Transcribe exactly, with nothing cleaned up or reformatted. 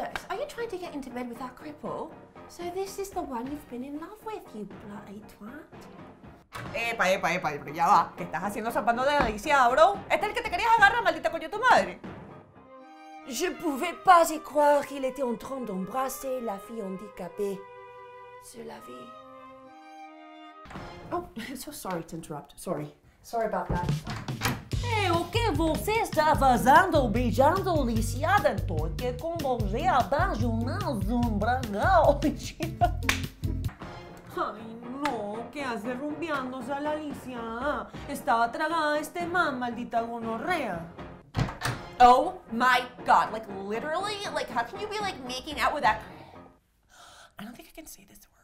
Alice, are you trying to get into bed with that cripple? So this is the one you've been in love with, you bloody twat. Epa, epa, epa, pero ya va. ¿Qué estás haciendo zapando de la Lisiada, bro? ¿Este es el que te querías agarrar, maldita coño tu madre? Je pouvais pas y croire qu'il était en train d'embrasser la fille handicapée. C'est la vie. Oh, so sorry to interrupt. Sorry. Sorry about that. É, o que você está fazendo beijando Lisiada? Porque com você apaixonado um bragão. Ay, no, ¿qué hace rumbeándose a la Lisiada? Estaba tragada este man, maldita gonorrea. Oh my god, like literally, like how can you be like making out with that? I don't think I can say this word.